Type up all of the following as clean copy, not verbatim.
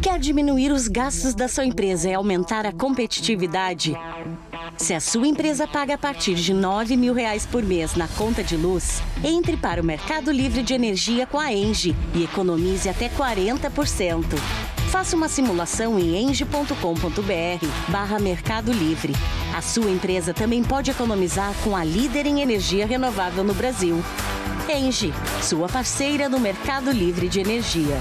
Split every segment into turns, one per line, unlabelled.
Quer diminuir os gastos da sua empresa e aumentar a competitividade? Se a sua empresa paga a partir de R$ 9.000 por mês na conta de luz, entre para o Mercado Livre de Energia com a Engie e economize até 40%. Faça uma simulação em engie.com.br/Mercado Livre. A sua empresa também pode economizar com a líder em energia renovável no Brasil. Engie, sua parceira no Mercado Livre de Energia.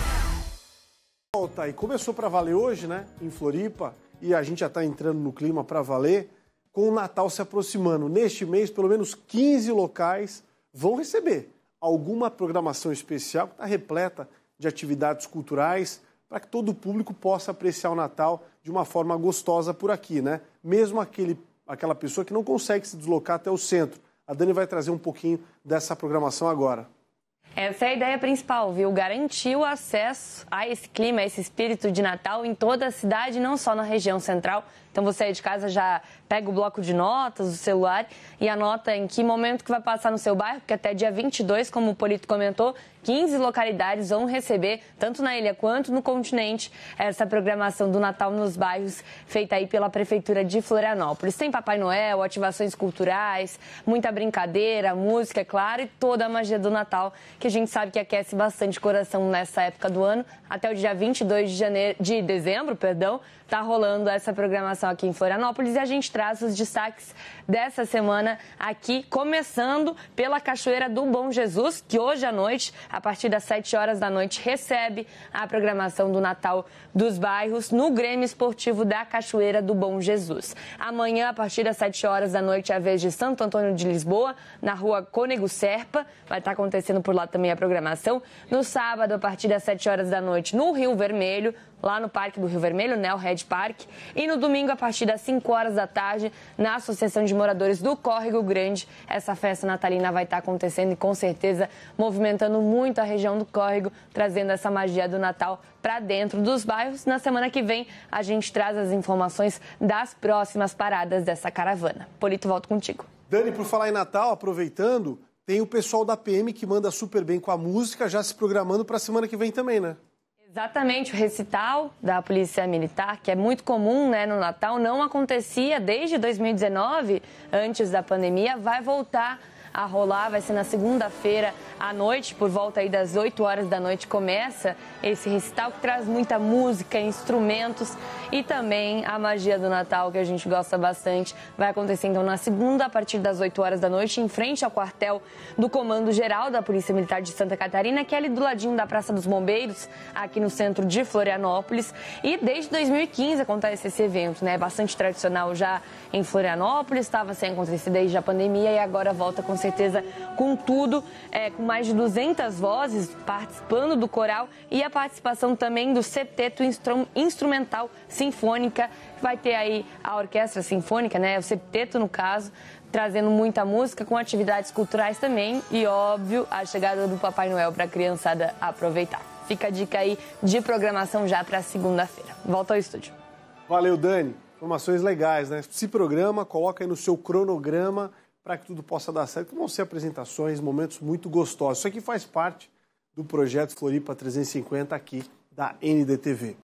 E começou para valer hoje, né, em Floripa, e a gente já está entrando no clima para valer, com o Natal se aproximando. Neste mês, pelo menos 15 locais vão receber alguma programação especial que está repleta de atividades culturais para que todo o público possa apreciar o Natal de uma forma gostosa por aqui, né? Mesmo aquela pessoa que não consegue se deslocar até o centro. A Dani vai trazer um pouquinho dessa programação agora.
Essa é a ideia principal, viu? Garantir o acesso a esse clima, a esse espírito de Natal em toda a cidade, não só na região central. Então você aí de casa já pega o bloco de notas, o celular e anota em que momento que vai passar no seu bairro, porque até dia 22, como o Polito comentou, 15 localidades vão receber, tanto na ilha quanto no continente, essa programação do Natal nos bairros, feita aí pela Prefeitura de Florianópolis. Tem Papai Noel, ativações culturais, muita brincadeira, música, é claro, e toda a magia do Natal, que a gente sabe que aquece bastante o coração nessa época do ano. Até o dia 22 de dezembro, tá rolando essa programação aqui em Florianópolis e a gente traz os destaques dessa semana aqui, começando pela Cachoeira do Bom Jesus, que hoje à noite, a partir das 7 horas da noite, recebe a programação do Natal dos bairros no Grêmio Esportivo da Cachoeira do Bom Jesus. Amanhã, a partir das 7 horas da noite, é a vez de Santo Antônio de Lisboa, na rua Cônego Serpa, vai estar acontecendo por lá também a programação. No sábado, a partir das 7 horas da noite, no Rio Vermelho, lá no Parque do Rio Vermelho, né, o Red Park. E no domingo, a partir das 5 horas da tarde, na Associação de Moradores do Córrego Grande, essa festa natalina vai estar acontecendo e com certeza movimentando muito a região do Córrego, trazendo essa magia do Natal para dentro dos bairros. Na semana que vem, a gente traz as informações das próximas paradas dessa caravana. Polito, volto contigo.
Dani, por falar em Natal, aproveitando, tem o pessoal da PM que manda super bem com a música, já se programando para a semana que vem também, né?
Exatamente, o recital da Polícia Militar, que é muito comum, né, no Natal, não acontecia desde 2019, antes da pandemia, vai voltar a rolar, vai ser na segunda-feira à noite, por volta aí das 8 horas da noite, começa esse recital que traz muita música, instrumentos e também a magia do Natal, que a gente gosta bastante. Vai acontecer então na segunda, a partir das 8 horas da noite, em frente ao quartel do Comando Geral da Polícia Militar de Santa Catarina, que é ali do ladinho da Praça dos Bombeiros, aqui no centro de Florianópolis. E desde 2015 acontece esse evento, né? Bastante tradicional já em Florianópolis, estava sem acontecer desde a pandemia e agora volta com certeza com tudo, com mais de 200 vozes participando do coral e a participação também do septeto instrumental sinfônica. Vai ter aí a orquestra sinfônica, né, o septeto no caso, trazendo muita música com atividades culturais também e, óbvio, a chegada do Papai Noel para a criançada aproveitar. Fica a dica aí de programação já para segunda-feira. Volta ao estúdio.
Valeu, Dani. Informações legais, né? Se programa, coloca aí no seu cronograma para que tudo possa dar certo. Vão ser apresentações, momentos muito gostosos. Isso aqui faz parte do projeto Floripa 350 aqui da NDTV.